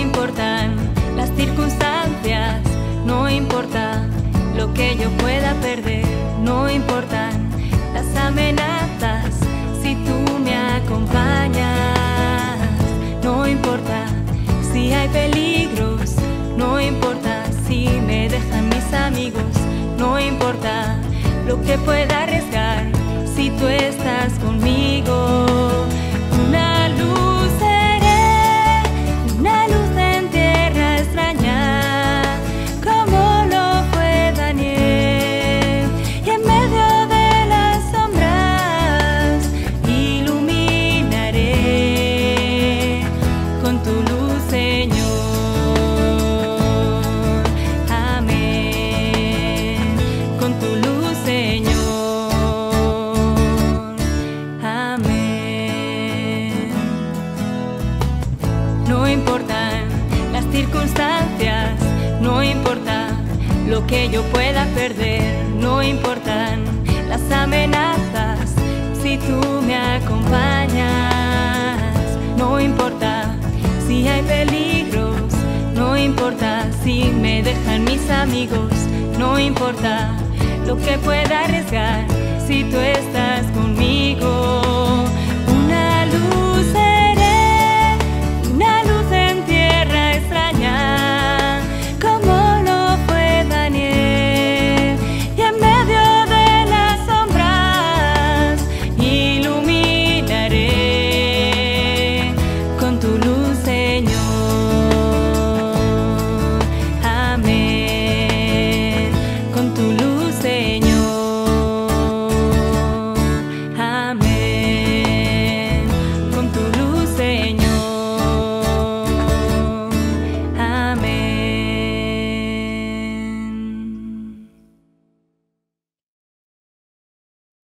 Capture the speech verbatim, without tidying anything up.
importan las circunstancias, no importa lo que yo pueda perder, no importan las amenazas si tú me acompañas, no importa si hay peligros, no importa si me dejan mis amigos, no importa lo que pueda arriesgar si tú estás conmigo. Una luz seré, una luz en tierra extraña, como lo fue Daniel, y en medio de las sombras iluminaré con tu luz, Señor. Amén, con tu luz, Señor. No importan las circunstancias, no importa lo que yo pueda perder, no importan las amenazas si tú me acompañas, no importa si hay peligros, no importa si me dejan mis amigos, no importa lo que pueda arriesgar si tú estás conmigo.